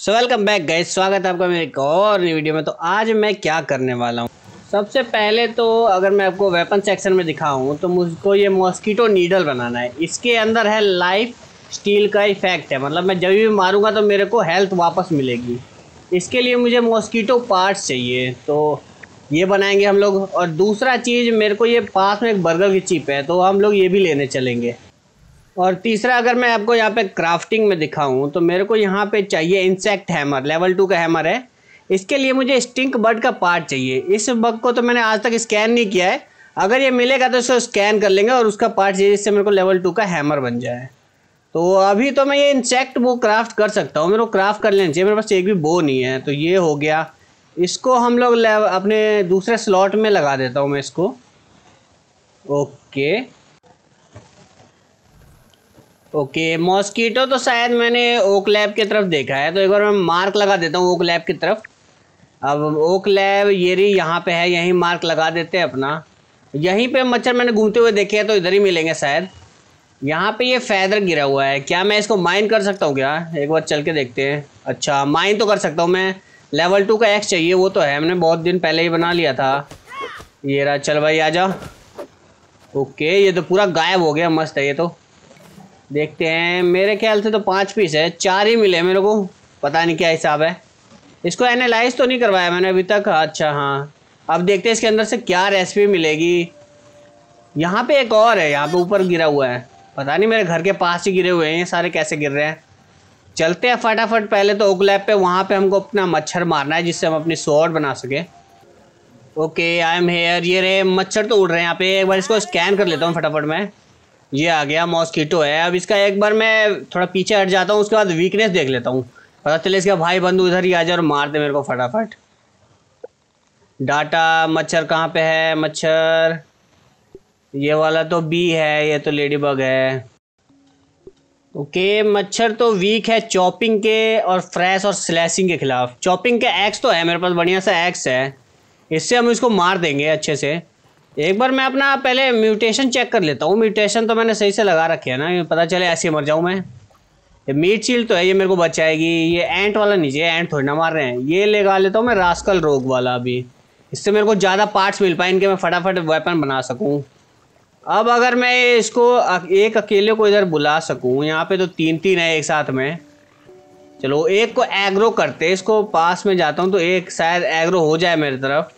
So welcome back guys, स्वागत है आपका मेरे एक और नई वीडियो में। तो आज मैं क्या करने वाला हूँ, सबसे पहले तो अगर मैं आपको वेपन सेक्शन में दिखाऊं तो मुझको ये मॉस्किटो नीडल बनाना है। इसके अंदर है लाइफ स्टील का इफेक्ट है, मतलब मैं जब भी मारूंगा तो मेरे को हेल्थ वापस मिलेगी। इसके लिए मुझे मॉस्किटो पार्ट्स चाहिए, तो ये बनाएंगे हम लोग। और दूसरा चीज़, मेरे को ये पास में एक बर्गर की चिप है तो हम लोग ये भी लेने चलेंगे। और तीसरा, अगर मैं आपको यहाँ पे क्राफ्टिंग में दिखाऊं तो मेरे को यहाँ पे चाहिए इंसेक्ट हैमर, लेवल 2 का हैमर है। इसके लिए मुझे स्टिंक बर्ड का पार्ट चाहिए। इस बग को तो मैंने आज तक स्कैन नहीं किया है, अगर ये मिलेगा तो इसको स्कैन कर लेंगे और उसका पार्ट चाहिए जिससे मेरे को लेवल 2 का हैमर बन जाए। तो अभी तो मैं ये इंसेक्ट वो क्राफ्ट कर सकता हूँ, मेरे को क्राफ्ट कर लेना चाहिए। मेरे पास एक भी बो नहीं है, तो ये हो गया। इसको हम लोग अपने दूसरे स्लॉट में लगा देता हूँ मैं इसको। ओके मॉस्किटो तो शायद मैंने ओक लैब की तरफ देखा है, तो एक बार मैं मार्क लगा देता हूँ ओक लैब की तरफ। अब ओक लैब ये रही, यहाँ पे है, यहीं मार्क लगा देते हैं अपना। यहीं पे मच्छर मैंने घूमते हुए देखे हैं, तो इधर ही मिलेंगे शायद। यहाँ पे ये फैदर गिरा हुआ है, क्या मैं इसको माइन कर सकता हूँ क्या? एक बार चल के देखते हैं। अच्छा, माइन तो कर सकता हूँ मैं। लेवल 2 का एक्स चाहिए, वो तो है, मैंने बहुत दिन पहले ही बना लिया था। ये रहा, चल भाई आ जा। ओके, ये तो पूरा गायब हो गया, मस्त है ये तो। देखते हैं, मेरे ख्याल से तो 5 पीस है, 4 ही मिले मेरे को, पता नहीं क्या हिसाब है। इसको एनालाइज तो नहीं करवाया मैंने अभी तक। अच्छा हाँ, अब देखते हैं इसके अंदर से क्या रेसिपी मिलेगी। यहाँ पे एक और है, यहाँ पे ऊपर गिरा हुआ है, पता नहीं मेरे घर के पास ही गिरे हुए हैं, ये सारे कैसे गिर रहे हैं। चलते हैं फटाफट, पहले तो ओक लैब पे, वहाँ पे हमको अपना मच्छर मारना है जिससे हम अपनी स्वॉर्ड बना सके। Okay I am here. ये रहे मच्छर तो उड़ रहे हैं यहाँ पे, एक बार इसको स्कैन कर लेता हूँ फटाफट में। ये आ गया, मॉस्किटो है। अब इसका एक बार मैं थोड़ा पीछे हट जाता हूँ, उसके बाद वीकनेस देख लेता हूँ, पता चले इसका भाई बंधु इधर ही आ जाए और मार दे मेरे को फटाफट। डाटा मच्छर कहाँ पे है? मच्छर ये वाला तो बी है, ये तो लेडी बग है। ओके, मच्छर तो वीक है चॉपिंग के और फ्रेश और स्लैशिंग के खिलाफ। चॉपिंग के एक्स तो है मेरे पास, बढ़िया सा एक्स है, इससे हम इसको मार देंगे अच्छे से। एक बार मैं अपना पहले म्यूटेशन चेक कर लेता हूँ। म्यूटेशन तो मैंने सही से लगा रखे है ना, पता चले ऐसे मर जाऊँ मैं। ये मीट शील्ड तो है, ये मेरे को बचाएगी। ये एंट वाला नीचे, एंट थोड़ी ना मार रहे हैं। ये लगा लेता हूँ मैं रास्कल रोग वाला अभी, इससे मेरे को ज़्यादा पार्ट्स मिल पाए इनके, मैं फटाफट वेपन बना सकूँ। अब अगर मैं इसको एक अकेले को इधर बुला सकूँ, यहाँ पे तो 3-3 है एक साथ में। चलो एक को एग्रो करते, इसको पास में जाता हूँ तो एक शायद एग्रो हो जाए मेरी तरफ।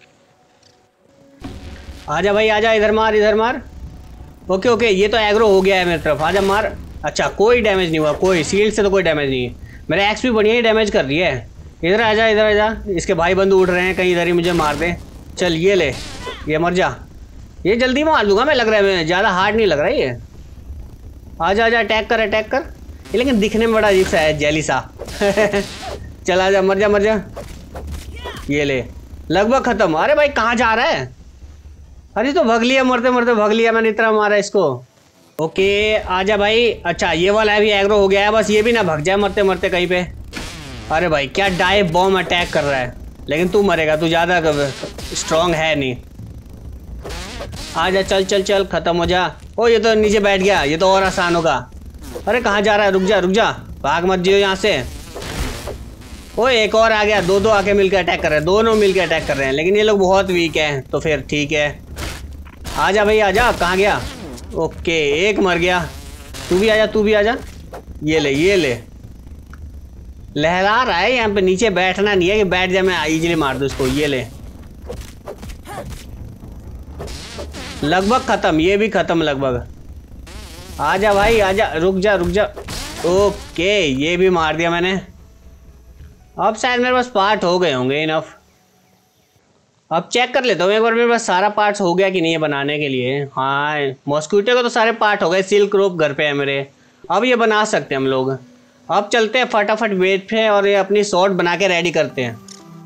आजा भाई आजा, इधर मार इधर मार। ओके ओके, ये तो एग्रो हो गया है मेरी तरफ, आजा मार। अच्छा, कोई डैमेज नहीं हुआ, कोई शील्ड से तो कोई डैमेज नहीं है। मेरा एक्स भी बढ़िया ही डैमेज कर रही है। इधर आजा इधर आजा, इसके भाई बंधु उड़ रहे हैं कहीं, इधर ही मुझे मार दे। चल ये ले, ये मर जा। ये जल्दी मार दूंगा मैं, लग रहा है मैं, ज़्यादा हार्ड नहीं लग रहा है ये। आजा आजा, अटैक कर अटैक कर। ये लेकिन दिखने में बड़ा अजीब सा है, जेली सा। चल आजा, मर जा मर जा। ये ले, लगभग ख़त्म। अरे भाई कहाँ जा रहा है? अरे तो भग लिया, मरते मरते भग लिया मैंने, इतना मारा इसको। ओके आजा भाई। अच्छा ये वाला भी एग्रो हो गया है, बस ये भी ना भग जाए मरते मरते कहीं पे। अरे भाई क्या डाइव बॉम्ब अटैक कर रहा है, लेकिन तू मरेगा, तू ज़्यादा स्ट्रांग है नहीं। आजा चल चल चल, ख़त्म हो जा। ओ ये तो नीचे बैठ गया, ये तो और आसान होगा। अरे कहाँ जा रहा है? रुक जा रुक जा, भाग मत जियो यहाँ से। ओ एक और आ गया, दो आके मिलकर अटैक कर रहे हैं, दोनों मिलकर अटैक कर रहे हैं, लेकिन ये लोग बहुत वीक हैं, तो फिर ठीक है। आजा भाई आजा, कहाँ गया? ओके एक मर गया, तू भी आजा तू भी आजा। ये ले लहरा रहा है यहाँ पे, नीचे बैठना नहीं है कि बैठ जाए मैं इजीली मार दूँ इसको। ये ले, लगभग ख़त्म, ये भी ख़त्म लगभग। आजा भाई आजा, रुक जा रुक जा। ओके ये भी मार दिया मैंने। अब शायद मेरे पास पार्ट हो गए होंगे इनफ। अब चेक कर लेता हूँ एक बार मेरे पास सारा पार्ट्स हो गया कि नहीं है बनाने के लिए। हाँ मॉस्किटो को तो सारे पार्ट हो गए, सिल्क रोप घर पे है मेरे, अब ये बना सकते हैं हम लोग। अब चलते हैं फटाफट वेट पे और ये अपनी स्वॉर्ड बना के रेडी करते हैं।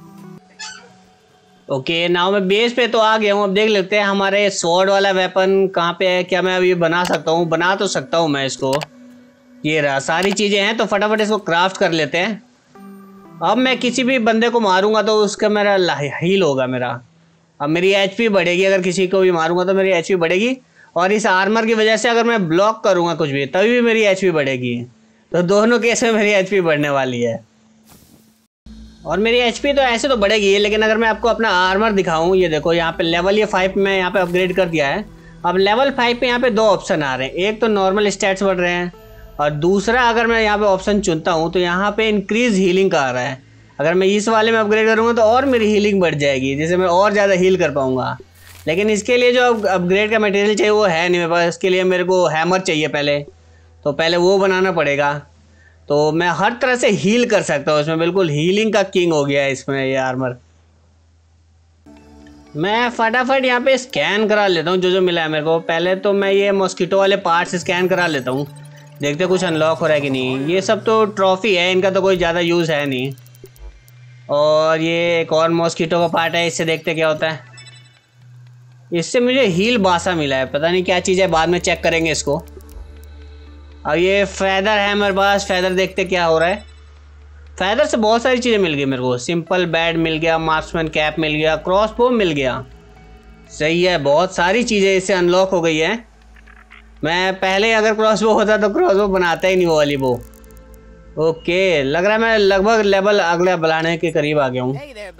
ओके नाउ मैं बेस पे तो आ गया हूँ, अब देख लेते हैं हमारे स्वॉर्ड वाला वेपन कहाँ पे है। क्या मैं अभी बना सकता हूँ? बना तो सकता हूँ मैं इसको। ये रहा, सारी चीज़ें हैं, तो फटाफट इसको क्राफ्ट कर लेते हैं। अब मैं किसी भी बंदे को मारूंगा तो उसका मेरा हील होगा मेरा। अब मेरी एचपी बढ़ेगी, अगर किसी को भी मारूंगा तो मेरी एचपी बढ़ेगी। और इस आर्मर की वजह से अगर मैं ब्लॉक करूंगा कुछ भी, तभी भी मेरी एचपी बढ़ेगी। तो दोनों केस में मेरी एचपी बढ़ने वाली है। और मेरी एचपी तो ऐसे तो बढ़ेगी, लेकिन अगर मैं आपको अपना आर्मर दिखाऊं, ये देखो यहाँ पे लेवल ये 5 में यहाँ पे अपग्रेड कर दिया है। अब लेवल 5 पे यहाँ पे 2 ऑप्शन आ रहे हैं, एक तो नॉर्मल स्टैट्स बढ़ रहे हैं और दूसरा अगर मैं यहाँ पे ऑप्शन चुनता हूँ तो यहाँ पे इंक्रीज हीलिंग का आ रहा है। अगर मैं इस वाले में अपग्रेड करूँगा तो और मेरी हीलिंग बढ़ जाएगी, जिससे मैं और ज़्यादा हील कर पाऊँगा। लेकिन इसके लिए जो अपग्रेड का मटेरियल चाहिए वो है नहीं मेरे पास। इसके लिए मेरे को हैमर चाहिए पहले, तो पहले वो बनाना पड़ेगा। तो मैं हर तरह से हील कर सकता हूँ इसमें, बिल्कुल हीलिंग का किंग हो गया है इसमें ये आर्मर। मैं फटाफट यहाँ पे स्कैन करा लेता हूँ जो जो मिला है मेरे को। पहले तो मैं ये मॉस्किटो वाले पार्ट्स स्कैन करा लेता हूँ, देखते कुछ अनलॉक हो रहा है कि नहीं। ये सब तो ट्रॉफी है, इनका तो कोई ज़्यादा यूज़ है नहीं। और ये एक और मॉस्किटो का पार्ट है, इससे देखते क्या होता है। इससे मुझे हील बासा मिला है, पता नहीं क्या चीज़ है, बाद में चेक करेंगे इसको। अब ये फैदर है मेरे पास, फैदर देखते क्या हो रहा है। फैदर से बहुत सारी चीज़ें मिल गई मेरे को, सिंपल बैड मिल गया, मार्क्समैन कैप मिल गया, क्रॉसबो मिल गया। सही है, बहुत सारी चीज़ें इससे अनलॉक हो गई है। मैं पहले अगर क्रॉसबो होता तो क्रॉसबो बनाता ही नहीं वो वाली वो। ओके, लग रहा है मैं लगभग लेवल अगले बढ़ाने के करीब आ गया हूँ।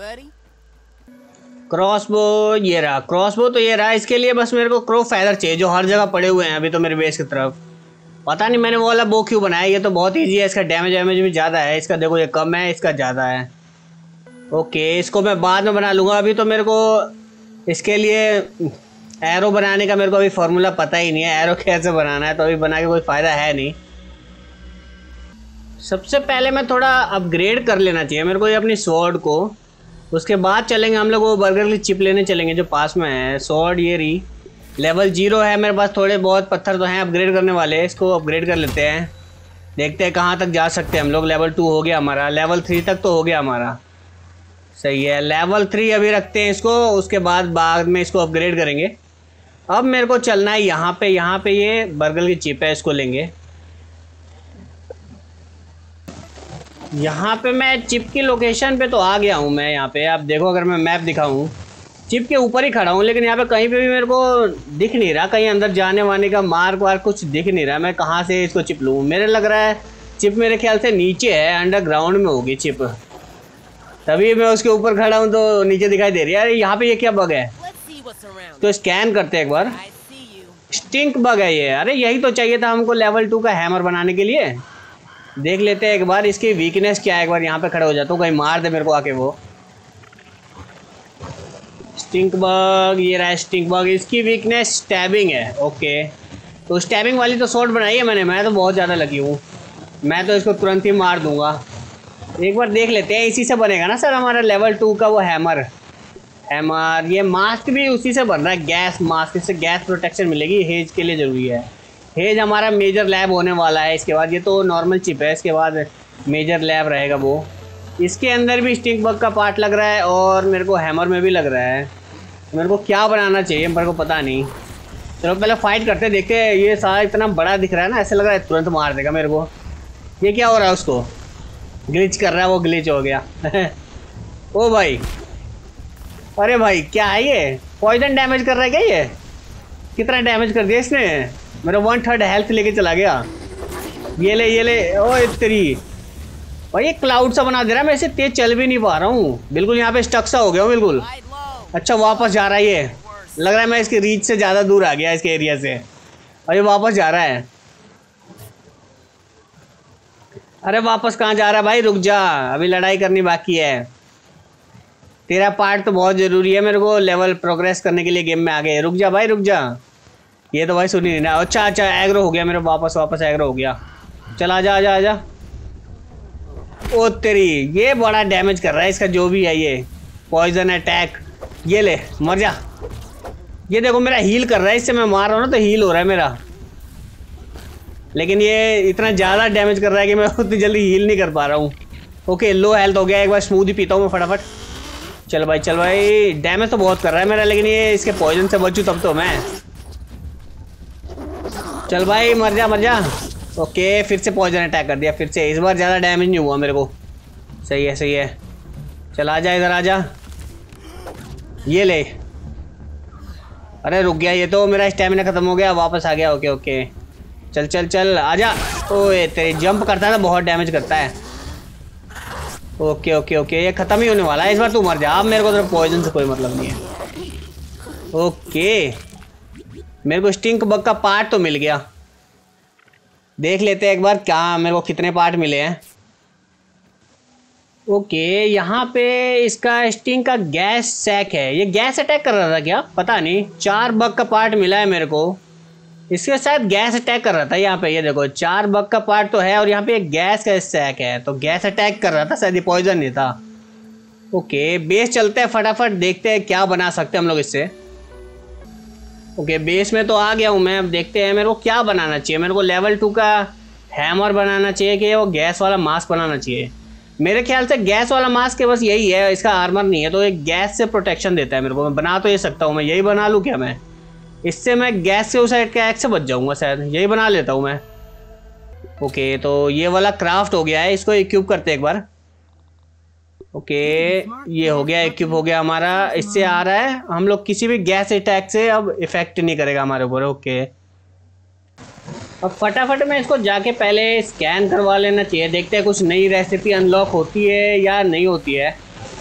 क्रॉसबो ये रहा, क्रॉसबो तो ये रहा। इसके लिए बस मेरे को क्रो फैदर चाहिए जो हर जगह पड़े हुए हैं अभी तो मेरे बेस की तरफ। पता नहीं मैंने वो वाला बो क्यों बनाया, ये तो बहुत ईजी है। इसका डैमेज वैमेज भी ज़्यादा है, इसका देखो ये कम है, इसका ज़्यादा है। ओके, इसको मैं बाद में बना लूँगा। अभी तो मेरे को इसके लिए एरो बनाने का मेरे को अभी फार्मूला पता ही नहीं है, एरो कैसे बनाना है, तो अभी बना के कोई फ़ायदा है नहीं। सबसे पहले मैं थोड़ा अपग्रेड कर लेना चाहिए मेरे को ये अपनी स्वॉर्ड को। उसके बाद चलेंगे हम लोग वो बर्गर की चिप लेने चलेंगे जो पास में है। स्वॉर्ड ये रही, लेवल 0 है मेरे पास। थोड़े बहुत पत्थर तो हैं अपग्रेड करने वाले, इसको अपग्रेड कर लेते हैं। देखते हैं कहाँ तक जा सकते हैं हम लोग। लेवल 2 हो गया हमारा, लेवल 3 तक तो हो गया हमारा। सही है, लेवल 3 अभी रखते हैं इसको, उसके बाद में इसको अपग्रेड करेंगे। अब मेरे को चलना है यहाँ पे ये बर्गर की चिप है, इसको लेंगे। यहाँ पे मैं चिप की लोकेशन पे तो आ गया हूँ मैं। यहाँ पे आप देखो, अगर मैं मैप दिखाऊँ, चिप के ऊपर ही खड़ा हूँ, लेकिन यहाँ पे कहीं पे भी मेरे को दिख नहीं रहा, कहीं अंदर जाने वाने का मार्ग वार्ग कुछ दिख नहीं रहा। मैं कहाँ से इसको चिप लूँ? मेरे लग रहा है चिप मेरे ख्याल से नीचे है, अंडरग्राउंड में होगी चिप, तभी मैं उसके ऊपर खड़ा हूँ तो नीचे दिखाई दे रही है। अरे यहाँ पे ये क्या बग है? तो स्कैन करते हैं एक बार। स्टिंक बग है ये। अरे यही तो चाहिए था हमको लेवल 2 का हैमर बनाने के लिए। देख लेते हैं एक बार इसकी वीकनेस क्या है। एक बार यहाँ पे खड़े हो जाता हूँ, कहीं मार दे मेरे को आके वो। स्टिंक बग, ये रहा स्टिंक बग। इसकी वीकनेस स्टैबिंग है। ओके, तो स्टैबिंग वाली तो शॉट बनाई है मैंने, मैं तो बहुत ज़्यादा लगी हूँ, मैं तो इसको तुरंत ही मार दूंगा। एक बार देख लेते हैं, इसी से बनेगा ना सर हमारा लेवल 2 का वो हैमर। ये मास्क भी उसी से बन रहा है, गैस मास्क। इससे गैस प्रोटेक्शन मिलेगी, हेज के लिए ज़रूरी है। हेज हमारा मेजर लैब होने वाला है इसके बाद। ये तो नॉर्मल चिप है, इसके बाद मेजर लैब रहेगा वो। इसके अंदर भी स्टिंक बग का पार्ट लग रहा है और मेरे को हैमर में भी लग रहा है। मेरे को क्या बनाना चाहिए मेरे को पता नहीं। चलो पहले फाइट करते देखते हैं। ये सारा इतना बड़ा दिख रहा है ना, ऐसे लग रहा है तुरंत मार देगा मेरे को। ये क्या हो रहा है? उसको ग्लिच कर रहा है, वो ग्लिच हो गया। ओ भाई, अरे भाई क्या है ये? पॉइजन डैमेज कर रहा है क्या ये? कितना डैमेज कर दिया इसने? मेरा 1/3 हेल्थ लेके चला गया। ये ले ओए तेरी। भाई ये क्लाउड सा बना दे रहा है, मैं इसे तेज चल भी नहीं पा रहा हूँ, बिल्कुल यहाँ पे स्टक सा हो गया हूँ बिल्कुल। अच्छा वापस जा रहा है ये, लग रहा है मैं इसकी रीच से ज़्यादा दूर आ गया इसके एरिया से, और ये वापस जा रहा है। अरे वापस कहाँ जा रहा है भाई? रुक जा, अभी लड़ाई करनी बाकी है। तेरा पार्ट तो बहुत ज़रूरी है मेरे को लेवल प्रोग्रेस करने के लिए गेम में आगे। रुक जा भाई, रुक जा। ये तो भाई सुनी नहीं ना। अच्छा एग्रो हो गया मेरा, वापस एग्रो हो गया। चल आजा आजा आजा। ओ तेरी, ये बड़ा डैमेज कर रहा है इसका जो भी है ये पॉइजन अटैक। ये ले मर जा। ये देखो मेरा हील कर रहा है, इससे मैं मार रहा हूँ ना तो हील हो रहा है मेरा, लेकिन ये इतना ज़्यादा डैमेज कर रहा है कि मैं उतनी जल्दी हील नहीं कर पा रहा हूँ। ओके लो हेल्थ हो गया। एक बार स्मूदी पीता हूँ मैं फटाफट। चल भाई, डैमेज तो बहुत कर रहा है मेरा, लेकिन ये इसके पॉइजन से बचूँ तब तो मैं। चल भाई मर जा। ओके, फिर से पॉइजन अटैक कर दिया फिर से। इस बार ज़्यादा डैमेज नहीं हुआ मेरे को। सही है। चल आजा, इधर आजा। ये ले। अरे रुक गया, ये तो मेरा स्टेमिना ख़त्म हो गया, वापस आ गया। ओके चल आजा। ओए तेरे जंप करता है ना, बहुत डैमेज करता है। ओके ओके ओके, ये ख़त्म ही होने वाला है इस बार। तू मर जा अब, मेरे को तो पॉइजन से कोई मतलब नहीं है। ओके, मेरे को स्टिंक बग का पार्ट तो मिल गया। देख लेते हैं एक बार क्या मेरे को कितने पार्ट मिले हैं। ओके, यहाँ पे इसका स्टिंग का गैस सैक है। ये गैस अटैक कर रहा था क्या, पता नहीं। 4 बग का पार्ट मिला है मेरे को। इसके साथ गैस अटैक कर रहा था यहाँ पे। ये देखो 4 बग का पार्ट तो है और यहाँ पे एक गैस का सैक है, तो गैस अटैक कर रहा था शायद, ये पॉइजन नहीं था। ओके, बेस चलते हैं फटाफट, देखते हैं क्या बना सकते हैं हम लोग इससे। ओके, बेस में तो आ गया हूँ मैं। अब देखते हैं मेरे को क्या बनाना चाहिए। मेरे को लेवल 2 का हैमर बनाना चाहिए कि वो गैस वाला मास्क बनाना चाहिए। मेरे ख्याल से गैस वाला मास्क के बस यही है, इसका आर्मर नहीं है, तो एक गैस से प्रोटेक्शन देता है मेरे को। मैं बना तो ये सकता हूँ, मैं यही बना लूँ क्या मैं? इससे मैं गैस से उस साइड के अटैक से बच जाऊँगा शायद, यही बना लेता हूँ मैं। ओके, तो ये वाला क्राफ्ट हो गया है, इसको इक्विप करते हैं एक बार। ओके, ये हो गया, इक्विप हो गया हमारा। इससे आ रहा है हम लोग किसी भी गैस अटैक से अब इफेक्ट नहीं करेगा हमारे ऊपर। ओके, अब फटाफट में इसको जाके पहले स्कैन करवा लेना चाहिए। देखते हैं कुछ नई रेसिपी अनलॉक होती है या नहीं होती है।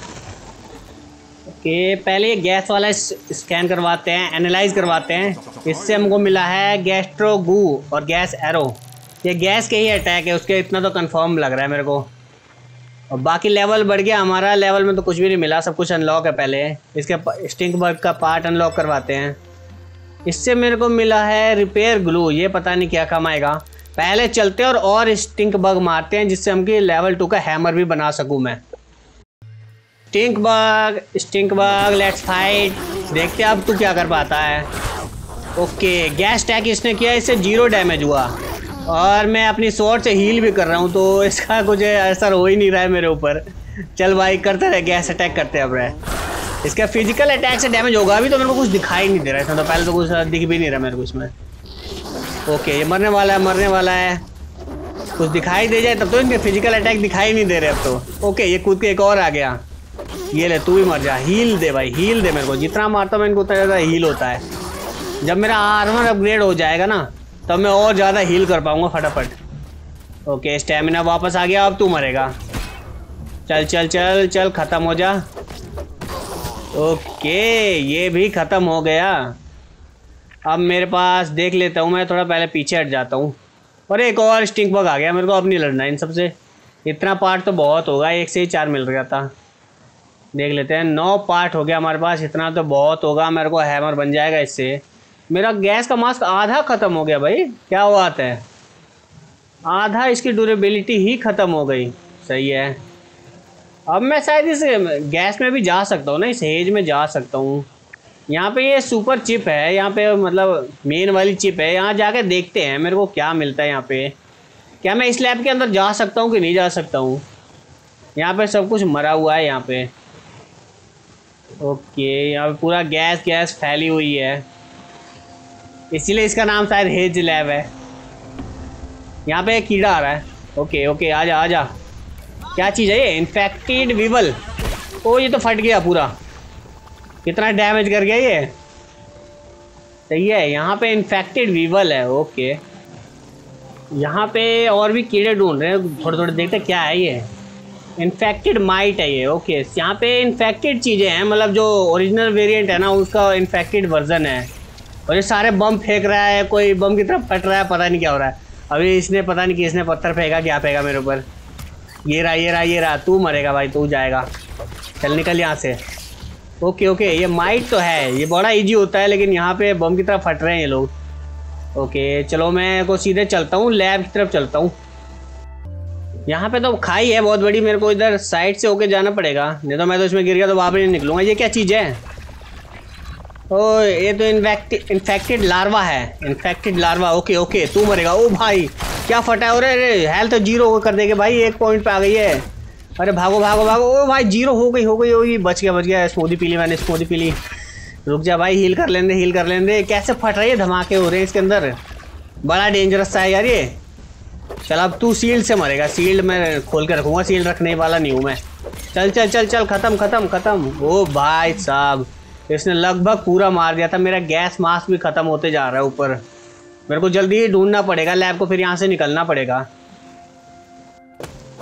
ओके, पहले ये गैस वाला स्कैन करवाते हैं, एनालाइज करवाते हैं। इससे हमको मिला है गैस्ट्रो गू और गैस एरो। ये गैस के ही अटैक है उसके, इतना तो कंफर्म लग रहा है मेरे को। और बाकी लेवल बढ़ गया हमारा। लेवल में तो कुछ भी नहीं मिला, सब कुछ अनलॉक है। पहले इसके स्टिंक बग का पार्ट अनलॉक करवाते हैं। इससे मेरे को मिला है रिपेयर ग्लू, ये पता नहीं क्या काम आएगा। पहले चलते हैं और स्टिंक बग मारते हैं, जिससे हम लेवल 2 का हैमर भी बना सकूं मैं। Stink bug let's fight. देखते हैं अब तू क्या कर पाता है। ओके, गैस अटैक इसने किया, इससे 0 डैमेज हुआ और मैं अपनी स्वॉर्ड से हील भी कर रहा हूँ, तो इसका कुछ असर हो ही नहीं रहा है मेरे ऊपर। चल भाई, करते रहे, गैस अटैक करते हैं अब रहे। इसका फिजिकल अटैक से डैमेज होगा। अभी तो मेरे को कुछ दिखाई नहीं दे रहा है, इसमें तो पहले तो कुछ दिख भी नहीं रहा मेरे को इसमें। ओके, ये मरने वाला है, मरने वाला है। कुछ दिखाई दे जाए तब तो। इनके फिजिकल अटैक दिखाई नहीं दे रहे अब तो। ओके, ये कूद के एक और आ गया। ये ले, तू भी मर जा। हील दे भाई, हील दे मेरे को। जितना मारता हूँ मैं इनको उतना ज़्यादा हील होता है। जब मेरा आर्मर अपग्रेड हो जाएगा ना, तब मैं और ज़्यादा हील कर पाऊँगा फटाफट। ओके, स्टेमिना वापस आ गया। अब तू मरेगा। चल चल चल चल, ख़त्म हो जा। ओके, ये भी ख़त्म हो गया। अब मेरे पास देख लेता हूँ मैं, थोड़ा पहले पीछे हट जाता हूँ। और एक और स्टिंक बग आ गया। मेरे को अब नहीं लड़ना इन सबसे। इतना पार्ट तो बहुत होगा, एक से ही 4 मिल रहा था। देख लेते हैं, 9 पार्ट हो गया हमारे पास। इतना तो बहुत होगा, मेरे को हैमर बन जाएगा इससे। मेरा गैस का मास्क आधा ख़त्म हो गया भाई, क्या बात है। आधा इसकी ड्यूरेबिलिटी ही ख़त्म हो गई। सही है। अब मैं शायद इस गैस में भी जा सकता हूँ ना, इस हेज में जा सकता हूँ। यहाँ पे ये सुपर चिप है, यहाँ पे मतलब मेन वाली चिप है। यहाँ जाके देखते हैं मेरे को क्या मिलता है यहाँ पे। क्या मैं इस लैब के अंदर जा सकता हूँ कि नहीं जा सकता हूँ? यहाँ पे सब कुछ मरा हुआ है यहाँ पे। ओके, यहाँ पे पूरा गैस फैली हुई है, इसीलिए इसका नाम शायद हेज लैब है। यहाँ पे एक कीड़ा आ रहा है। ओके ओके, आजा आजा। क्या चीज़ है ये? Infected weevil. ओ, ये तो फट गया पूरा। कितना डैमेज कर गया ये। सही है, यहाँ पे इन्फेक्टेड वीवल है। ओके, यहाँ पे और भी कीड़े ढूंढ रहे हैं, थोड़े थोड़े देखते क्या है ये। इन्फेक्टेड माइट है ये। ओके, यहाँ पे इन्फेक्टेड चीज़ें हैं, मतलब जो ओरिजिनल वेरिएंट है ना उसका इन्फेक्टेड वर्जन है। और ये सारे बम फेंक रहा है, कोई बम की तरफ फट रहा है, पता नहीं क्या हो रहा है। अभी इसने पता नहीं किसने पत्थर फेंका, क्या फेंका मेरे ऊपर। ये रहा ये रहा ये रहा। तू मरेगा भाई, तू जाएगा। चल निकल यहाँ से। ओके ओके, ये माइट तो है, ये बड़ा इजी होता है, लेकिन यहाँ पे बम की तरफ फट रहे हैं ये लोग। ओके, चलो मैं को सीधे चलता हूँ, लैब की तरफ चलता हूँ। यहाँ पे तो खाई है बहुत बड़ी, मेरे को इधर साइड से होके जाना पड़ेगा, नहीं तो मैं तो इसमें गिर गया तो वापस नहीं निकलूँगा। ये क्या चीज़ है? ओ, ये तो इन्फेक्टेड लार्वा है। Infected larva. ओके ओके, तू मरेगा। ओ भाई, क्या फटा है। अरे हेल्थ 0 कर देंगे भाई, 1 पॉइंट पे आ गई है। अरे भागो भागो भागो। ओ भाई, 0 हो गई। बच गया। स्मूदी पी ली मैंने, स्मूदी पी ली। रुक जा भाई, हील कर लेंगे। कैसे फट रही है, धमाके हो रहे हैं इसके अंदर। बड़ा डेंजरस सा है यार ये। चल अब तू शील्ड से मरेगा। शील्ड मैं खोल के रखूँगा, शील्ड रखने वाला नहीं हूँ मैं। चल चल चल चल, ख़त्म। ओ भाई साहब, इसने लगभग पूरा मार दिया था। मेरा गैस मास्क भी ख़त्म होते जा रहा है ऊपर। मेरे को जल्दी ही ढूंढना पड़ेगा लैब को, फिर यहाँ से निकलना पड़ेगा।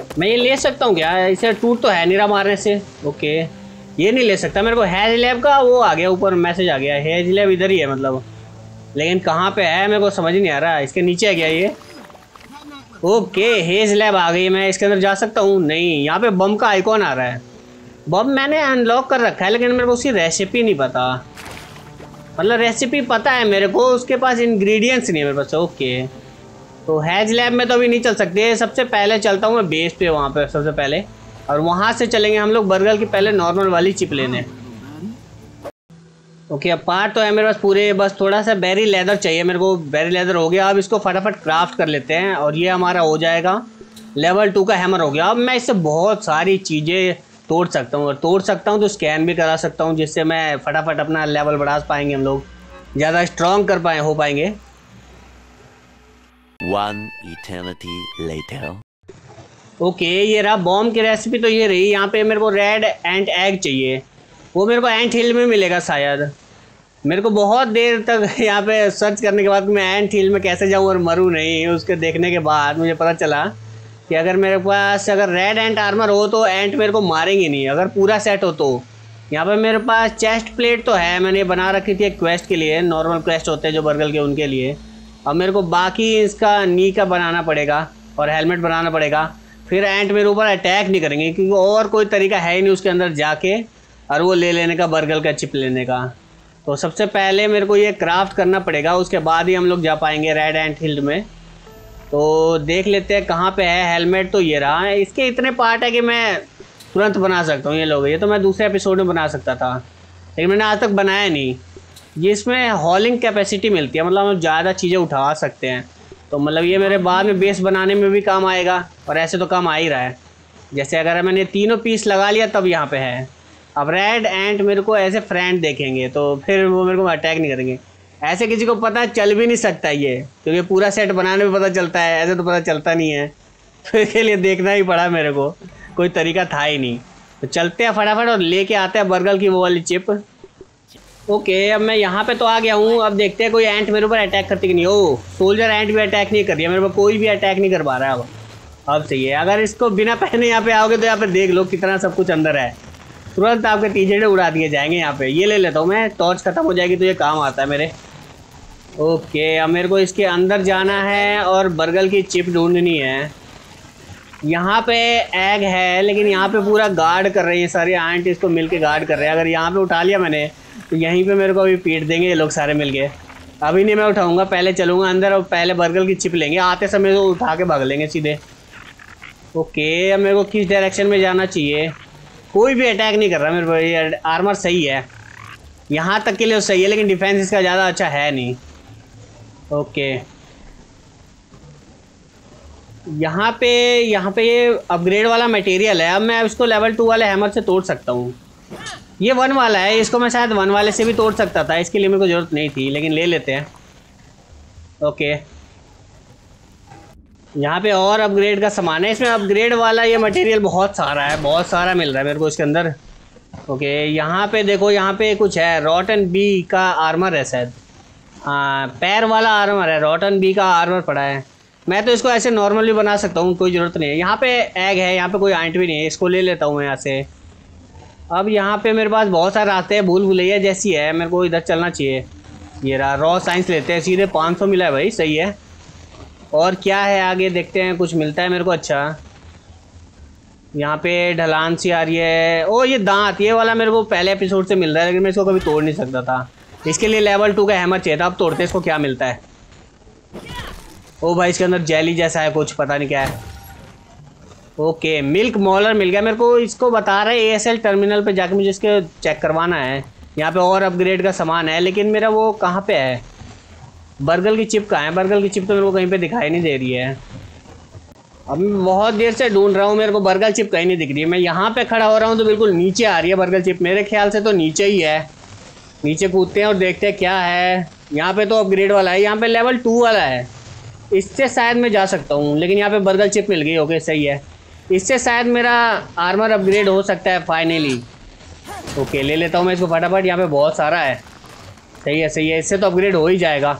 मैं ये ले सकता हूँ क्या? इसे टूट तो है नहीं रहा मारने से। ओके ये नहीं ले सकता। मेरे को हेज लैब का वो आ गया, ऊपर मैसेज आ गया, हेज लैब इधर ही है मतलब, लेकिन कहाँ पे है मेरे को समझ नहीं आ रहा। इसके नीचे है क्या ये? ओके हेज लैब आ गई। मैं इसके अंदर जा सकता हूँ? नहीं, यहाँ पे बम का आइकॉन आ रहा है। बम मैंने अनलॉक कर रखा है, लेकिन मेरे को उसकी रेसिपी नहीं पता। मतलब रेसिपी पता है मेरे को, उसके पास इंग्रेडिएंट्स नहीं है मेरे पास। ओके तो हेज लैब में तो अभी नहीं चल सकते। सबसे पहले चलता हूँ मैं बेस पे, वहाँ पे सबसे पहले, और वहाँ से चलेंगे हम लोग बर्गल की पहले नॉर्मल वाली चिप लेने। ओके अब पार्ट तो है मेरे पास पूरे, बस थोड़ा सा बेरी लेदर चाहिए मेरे को। बेरी लेदर हो गया, अब इसको फटाफट क्राफ्ट कर लेते हैं और ये हमारा हो जाएगा लेवल 2 का हैमर हो गया। अब मैं इससे बहुत सारी चीज़ें तोड़ सकता हूँ, और तोड़ सकता हूँ तो स्कैन भी करा सकता हूँ, जिससे मैं फटाफट अपना लेवल बढ़ा पाएंगे, हम लोग ज़्यादा स्ट्रॉन्ग कर हो पाएंगे। One eternity later. ओके ये रहा बॉम्ब की रेसिपी, तो ये रही। यहाँ पे मेरे को रेड एंट एग चाहिए, वो मेरे को एंट हिल में मिलेगा शायद। मेरे को बहुत देर तक यहाँ पे सर्च करने के बाद मैं एंट हिल में कैसे जाऊँ और मरूँ नहीं, उसके देखने के बाद मुझे पता चला कि अगर मेरे पास अगर रेड एंट आर्मर हो तो एंट मेरे को मारेंगे नहीं, अगर पूरा सेट हो तो। यहाँ पे मेरे पास चेस्ट प्लेट तो है, मैंने बना रखी थी एक क्वेस्ट के लिए, नॉर्मल क्वेस्ट होते हैं जो बर्गल के, उनके लिए। अब मेरे को बाकी इसका नी का बनाना पड़ेगा और हेलमेट बनाना पड़ेगा, फिर एंट मेरे ऊपर अटैक नहीं करेंगे, क्योंकि और कोई तरीका है ही नहीं उसके अंदर जाके और वो ले लेने का, बर्गल का चिप लेने का। तो सबसे पहले मेरे को ये क्राफ्ट करना पड़ेगा, उसके बाद ही हम लोग जा पाएंगे रेड एंट हिल में। तो देख लेते हैं कहाँ पे है हेलमेट। तो ये रहा है, इसके इतने पार्ट है कि मैं तुरंत बना सकता हूँ ये लोग। ये तो मैं दूसरे एपिसोड में बना सकता था, लेकिन मैंने आज तक बनाया नहीं। ये इसमें हॉलिंग कैपेसिटी मिलती है, मतलब हम ज़्यादा चीज़ें उठा सकते हैं। तो मतलब ये मेरे बाद में बेस बनाने में भी काम आएगा, और ऐसे तो काम आ ही रहा है। जैसे अगर मैंने तीनों पीस लगा लिया तब यहाँ पे है। अब रेड एंट मेरे को ऐसे फ्रेंड देखेंगे तो फिर वो मेरे को अटैक नहीं करेंगे। ऐसे किसी को पता चल भी नहीं सकता ये, क्योंकि पूरा सेट बनाने में पता चलता है, ऐसे तो पता चलता नहीं है। तो इसके लिए देखना ही पड़ा मेरे को, कोई तरीका था ही नहीं। तो चलते हैं फटाफट और लेके आते हैं बर्गल की वो वाली चिप। ओके अब मैं यहाँ पे तो आ गया हूँ। अब देखते हैं कोई एंट मेरे ऊपर अटैक करती कि नहीं। ओ सोल्जर एंट भी अटैक नहीं कर रही है मेरे ऊपर, कोई भी अटैक नहीं कर पा रहा है। अब सही है। अगर इसको बिना पहने यहाँ पे आओगे तो यहाँ पे देख लो कितना सब कुछ अंदर है, तुरंत आपके टीचर उड़ा दिए जाएंगे। यहाँ पे ये ले लेता हूँ मैं, टॉर्च खत्म हो जाएगी तो ये काम आता है मेरे। ओके अब मेरे को इसके अंदर जाना है और बर्गल की चिप ढूंढनी है। यहाँ पे एग है, लेकिन यहाँ पे पूरा गार्ड कर रही है, सारे आंट इसको मिलके गार्ड कर रहे हैं। अगर यहाँ पे उठा लिया मैंने तो यहीं पे मेरे को अभी पीट देंगे ये लोग सारे मिल के। अभी नहीं मैं उठाऊँगा, पहले चलूँगा अंदर और पहले बर्गल की चिप लेंगे, आते समय तो उठा के भाग लेंगे सीधे। ओके अब मेरे को किस डायरेक्शन में जाना चाहिए? कोई भी अटैक नहीं कर रहा मेरे को। ये आर्मर सही है, यहाँ तक के लिए सही है, लेकिन डिफेंस इसका ज़्यादा अच्छा है नहीं। ओके यहाँ पे ये अपग्रेड वाला मटेरियल है। अब मैं इसको लेवल 2 वाले हैमर से तोड़ सकता हूँ। ये 1 वाला है, इसको मैं शायद 1 वाले से भी तोड़ सकता था, इसके लिए मेरे को ज़रूरत नहीं थी, लेकिन ले लेते हैं। ओके यहाँ पे और अपग्रेड का सामान है। इसमें अपग्रेड वाला ये मटेरियल बहुत सारा है, बहुत सारा मिल रहा है मेरे को इसके अंदर। ओके यहाँ पे देखो, यहाँ पे कुछ है, रॉटन बी का आर्मर है शायद। हाँ पैर वाला आर्मर है, रॉटन बी का आर्मर पड़ा है। मैं तो इसको ऐसे नॉर्मली बना सकता हूँ, कोई ज़रूरत नहीं है। यहाँ पे एग है, यहाँ पे कोई आंट भी नहीं है, इसको ले लेता हूँ मैं यहाँ से। अब यहाँ पे मेरे पास बहुत सारे रास्ते हैं, भूल भुलैया जैसी है, मेरे को इधर चलना चाहिए। ये रहा, रॉ साइंस लेते हैं, सीधे 500 मिला है भाई, सही है। और क्या है आगे देखते हैं, कुछ मिलता है मेरे को। अच्छा यहाँ पे ढलान सी आ रही है। ओ ये दांत, ये वाला मेरे को पहले एपिसोड से मिल रहा है, लेकिन मैं इसको कभी तोड़ नहीं सकता था। इसके लिए लेवल 2 का हैमर चाहिए था। अब तोड़ते हैं इसको, क्या मिलता है। ओ भाई इसके अंदर जेली जैसा है कुछ, पता नहीं क्या है। ओके मिल्क मॉलर मिल गया मेरे को। इसको बता रहे हैं ASL टर्मिनल पे जाके मुझे इसके चेक करवाना है। यहाँ पे और अपग्रेड का सामान है, लेकिन मेरा वो कहाँ पे है, बर्गल की चिप कहाँ है? बर्गल की चिप तो मेरे को कहीं पे दिखाई नहीं दे रही है। अब मैं बहुत देर से ढूंढ रहा हूँ, मेरे को बर्गल चिप कहीं नहीं दिख रही है। मैं यहाँ पे खड़ा हो रहा हूँ तो बिल्कुल नीचे आ रही है बर्गल चिप, मेरे ख्याल से तो नीचे ही है। नीचे कूदते हैं और देखते हैं क्या है। यहाँ पे तो अपग्रेड वाला है, यहाँ पे लेवल 2 वाला है, इससे शायद मैं जा सकता हूँ। लेकिन यहाँ पे बर्गल चिप मिल गई, ओके सही है। इससे शायद मेरा आर्मर अपग्रेड हो सकता है फाइनली। ओके ले लेता हूँ मैं इसको फटाफट, यहाँ पे बहुत सारा है। सही है सही है, इससे तो अपग्रेड हो ही जाएगा।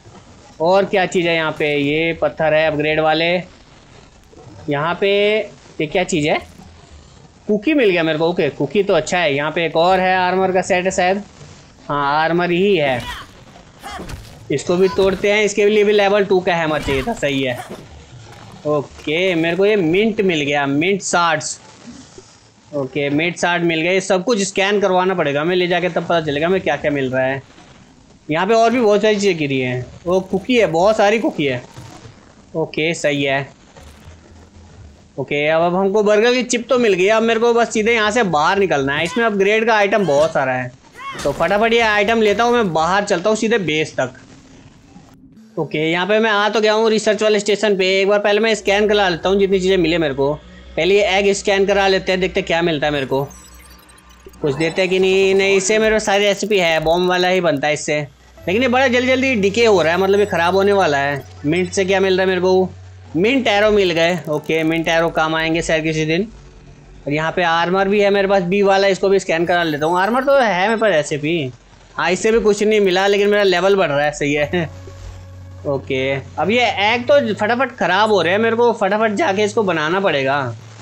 और क्या चीज़ है यहाँ पे? ये पत्थर है अपग्रेड वाले। यहाँ पे ये क्या चीज़ है? कुकी मिल गया मेरे को। ओके कुकी तो अच्छा है। यहाँ पे एक और है, आर्मर का सेट है शायद। हाँ आर्मर ही है। इसको भी तोड़ते हैं। इसके लिए भी लेवल 2 का हैमर चाहिए था। सही है। ओके मेरे को ये मिंट मिल गया, mint shards. Okay mint shard मिल गए। सब कुछ स्कैन करवाना पड़ेगा हमें ले जाके, तब पता चलेगा हमें क्या क्या मिल रहा है। यहाँ पे और भी बहुत सारी चीज़ें गिरी हैं। वो कुकी है, बहुत सारी कुकी है। ओके सही है। ओके अब हमको बर्गर की चिप तो मिल गई। अब मेरे को बस सीधे यहाँ से बाहर निकलना है। इसमें अपग्रेड का आइटम बहुत सारा है, तो फटाफट ये आइटम लेता हूँ। मैं बाहर चलता हूँ सीधे बेस तक। ओके यहाँ पे मैं आ तो गया हूँ रिसर्च वाले स्टेशन पे। एक बार पहले मैं स्कैन करा लेता हूँ जितनी चीज़ें मिले मेरे को। पहले ये एग स्कैन करा लेते हैं, देखते क्या मिलता है मेरे को। कुछ देते हैं कि नहीं। नहीं इससे मेरे पास सारी रेसिपी है, बॉम्ब वाला ही बनता है इससे। लेकिन ये बड़ा जल्दी जल्दी डिके हो रहा है, मतलब ये ख़राब होने वाला है। मिंट से क्या मिल रहा है मेरे को? मिंट एरो मिल गए। ओके मिंट एरो काम आएंगे शायद किसी दिन। और यहाँ पे आर्मर भी है मेरे पास, बी वाला। इसको भी स्कैन करा लेता हूँ। आर्मर तो है मेरे पास रेसिपी। हाँ इससे भी कुछ नहीं मिला, लेकिन मेरा लेवल बढ़ रहा है। सही है। ओके अब ये एग तो फटाफट ख़राब हो रहे हैं, मेरे को फटाफट जाके इसको बनाना पड़ेगा।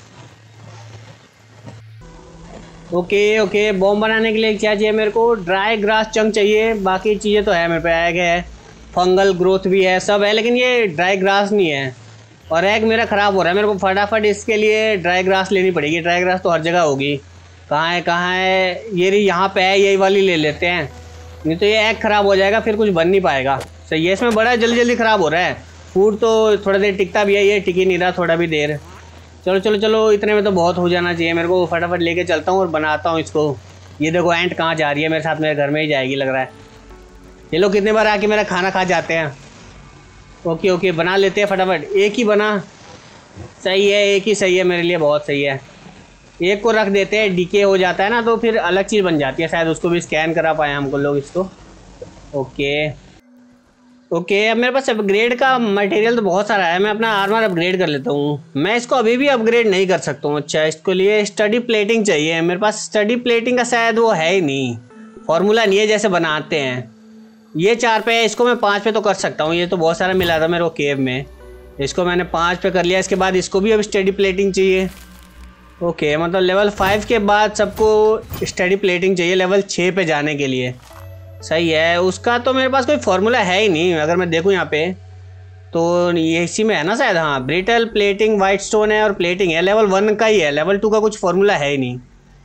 ओके ओके बॉम्ब बनाने के लिए क्या चाहिए मेरे को? ड्राई ग्रास चंक चाहिए। बाकी चीज़ें तो है मेरे पे। एग है, फंगल ग्रोथ भी है, सब है, लेकिन ये ड्राई ग्रास नहीं है। और एग मेरा ख़राब हो रहा है, मेरे को फटाफट इसके लिए ड्राई ग्रास लेनी पड़ेगी। ड्राई ग्रास तो हर जगह होगी। कहाँ है कहाँ है? ये रही यहाँ पे है, यही वाली ले लेते हैं। नहीं तो ये एग ख़राब हो जाएगा, फिर कुछ बन नहीं पाएगा। सही है। इसमें बड़ा जल्दी जल्दी ख़राब हो रहा है। फूड तो थोड़ा देर टिकता भी है, ये टिक ही नहीं रहा थोड़ा भी देर। चलो चलो चलो इतने में तो बहुत हो जाना चाहिए। मेरे को फटाफट लेके चलता हूँ और बनाता हूँ इसको। ये देखो एंट कहाँ जा रही है मेरे साथ, मेरे घर में ही जाएगी लग रहा है। ये लोग कितने बार आके मेरा खाना खा जाते हैं। ओके ओके बना लेते हैं फटाफट। एक ही बना। सही है, एक ही सही है मेरे लिए, बहुत सही है। एक को रख देते हैं, डीके हो जाता है ना तो फिर अलग चीज़ बन जाती है। शायद उसको भी स्कैन करा पाए हमको लोग इसको। ओके ओके अब मेरे पास अपग्रेड का मटेरियल तो बहुत सारा है। मैं अपना आर्मर अपग्रेड कर लेता हूँ। मैं इसको अभी भी अपग्रेड नहीं कर सकता हूँ। अच्छा इसके लिए स्टडी प्लेटिंग चाहिए। मेरे पास स्टडी प्लेटिंग का शायद वो है ही नहीं, फॉर्मूला नहीं है जैसे बनाते हैं। ये 4 पे है, इसको मैं 5 पे तो कर सकता हूँ। ये तो बहुत सारा मिला था मेरे को केव में, इसको मैंने 5 पे कर लिया। इसके बाद इसको भी अब स्टडी प्लेटिंग चाहिए। ओके मतलब लेवल 5 के बाद सबको स्टडी प्लेटिंग चाहिए लेवल 6 पे जाने के लिए। सही है। उसका तो मेरे पास कोई फार्मूला है ही नहीं। अगर मैं देखूं यहाँ पे तो ये इसी में है ना शायद। हाँ ब्रिटल प्लेटिंग, वाइट स्टोन है और प्लेटिंग है। लेवल 1 का ही है, लेवल 2 का कुछ फार्मूला है ही नहीं।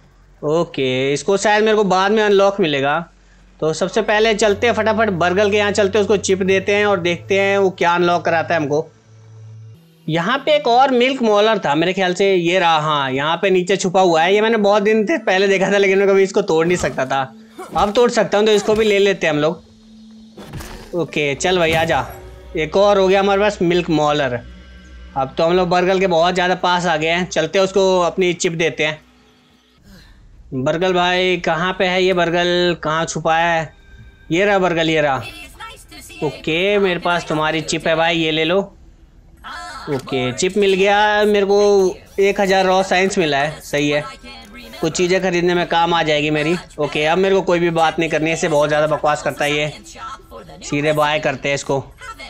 ओके इसको शायद मेरे को बाद में अनलॉक मिलेगा। तो सबसे पहले चलते हैं फटाफट बर्गल के यहाँ चलते हैं, उसको चिप देते हैं और देखते हैं वो क्या अनलॉक कराता है हमको। यहाँ पे एक और मिल्क मॉलर था मेरे ख्याल से, ये रहा। हाँ यहाँ पे नीचे छुपा हुआ है। ये मैंने बहुत दिन पहले देखा था, लेकिन मैं कभी इसको तोड़ नहीं सकता था। अब तोड़ सकता हूँ, तो इसको भी ले लेते हैं हम लोग। ओके चल भाई आजा। एक और हो गया हमारे पास मिल्क मॉलर। अब तो हम लोग बर्गल के बहुत ज़्यादा पास आ गए हैं। चलते हैं उसको अपनी चिप देते हैं। बर्गल भाई कहाँ पे है ये? बर्गल कहाँ छुपा है? ये रहा बर्गल, ये रहा। ओके मेरे पास तुम्हारी चिप है भाई, ये ले लो। ओके चिप मिल गया मेरे को। 1000 रॉ साइंस मिला है। सही है, कुछ चीज़ें खरीदने में काम आ जाएगी मेरी। ओके अब मेरे को कोई भी बात नहीं करनी है, इससे बहुत ज़्यादा बकवास करता है ये। सीधे बाय करते हैं इसको।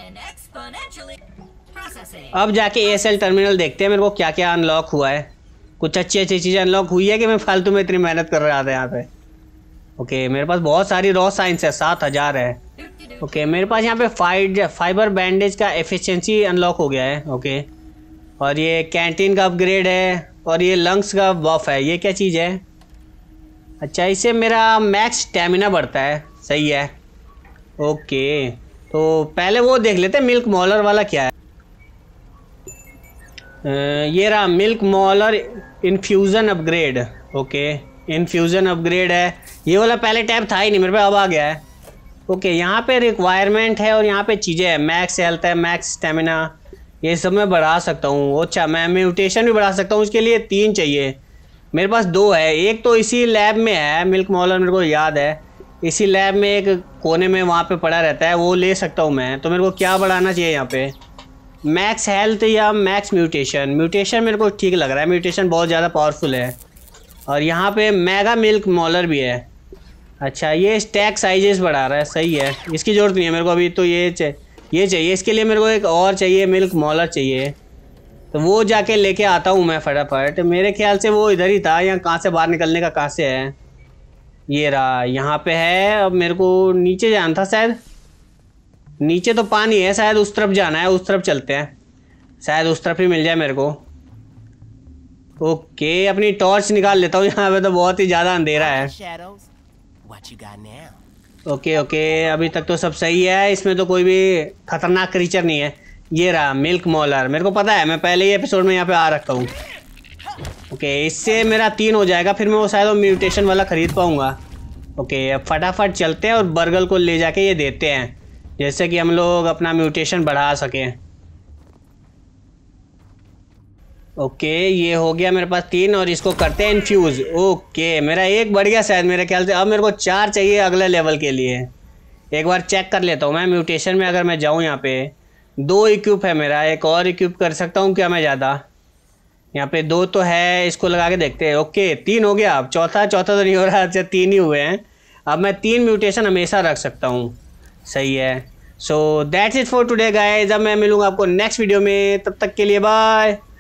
अब जाके एएसएल टर्मिनल देखते हैं मेरे को क्या क्या अनलॉक हुआ है। कुछ अच्छी अच्छी चीज़ें अनलॉक हुई है कि मैं फालतू में इतनी मेहनत कर रहा था यहाँ पे। ओके मेरे पास बहुत सारी रॉ साइंस है, 7000 है। ओके मेरे पास यहाँ पे फाइबर बैंडेज का एफिशिएंसी अनलॉक हो गया है। ओके और ये कैंटीन का अपग्रेड है और ये लंग्स का बफ है। ये क्या चीज़ है? अच्छा इससे मेरा मैक्स स्टैमिना बढ़ता है। सही है। ओके तो पहले वो देख लेते हैं मिल्क मॉलर वाला क्या है। ये रहा milk molar infusion upgrade. Okay infusion upgrade है। ये वाला पहले टैब था ही नहीं मेरे पे, अब आ गया है। ओके यहाँ पे रिक्वायरमेंट है और यहाँ पे चीज़ें हैं। मैक्स हेल्थ है, मैक्स स्टेमिना, ये सब मैं बढ़ा सकता हूँ। अच्छा मैं म्यूटेशन भी बढ़ा सकता हूँ। उसके लिए 3 चाहिए, मेरे पास 2 है। एक तो इसी लैब में है मिल्क मॉलर, मेरे को याद है। इसी लैब में एक कोने में वहाँ पे पड़ा रहता है, वो ले सकता हूँ मैं। तो मेरे को क्या बढ़ाना चाहिए यहाँ पे? मैक्स हेल्थ या मैक्स म्यूटेशन? म्यूटेशन मेरे को ठीक लग रहा है, म्यूटेशन बहुत ज़्यादा पावरफुल है। और यहाँ पे मेगा मिल्क मॉलर भी है। अच्छा ये स्टैक साइजेस बढ़ा रहा है। सही है, इसकी ज़रूरत नहीं है मेरे को अभी। तो ये चाहिए। इसके लिए मेरे को एक और चाहिए, मिल्क मॉलर चाहिए। तो वो जाके लेके आता हूँ मैं फटाफट। मेरे ख्याल से वो इधर ही था, या कहाँ से बाहर निकलने का कहाँ से है। ये रहा, यहाँ पे है। अब मेरे को नीचे जाना था शायद। नीचे तो पानी है, शायद उस तरफ जाना है। उस तरफ चलते हैं, शायद उस तरफ ही मिल जाए मेरे को। ओके, अपनी टॉर्च निकाल लेता हूँ। यहाँ पे तो बहुत ही ज़्यादा अंधेरा है। ओके ओके, अभी तक तो सब सही है। इसमें तो कोई भी खतरनाक क्रीचर नहीं है। ये रहा मिल्क मॉलर, मेरे को पता है, मैं पहले ही एपिसोड में यहाँ पे आ रखा हूँ। ओके, इससे मेरा 3 हो जाएगा, फिर मैं वो शायद वो म्यूटेशन वाला ख़रीद पाऊँगा। ओके, अब फटाफट चलते हैं और बर्गल को ले जाके ये देते हैं, जैसे कि हम लोग अपना म्यूटेशन बढ़ा सकें। ओके, ये हो गया मेरे पास 3, और इसको करते हैं इन्फ्यूज़। ओके, मेरा 1 बढ़ गया शायद मेरे ख्याल से। अब मेरे को 4 चाहिए अगले लेवल के लिए। एक बार चेक कर लेता हूँ मैं म्यूटेशन में। अगर मैं जाऊँ यहाँ पे 2 इक्विप है मेरा, एक और इक्विप कर सकता हूँ क्या मैं ज़्यादा? यहाँ पे 2 तो है, इसको लगा के देखते हैं। ओके, 3 हो गया। अब चौथा तो नहीं हो रहा। अच्छा, 3 ही हुए हैं। अब मैं 3 म्यूटेशन हमेशा रख सकता हूँ। सही है। So that's it for today guys. अब मैं मिलूँगा आपको नेक्स्ट वीडियो में, तब तक के लिए बाय।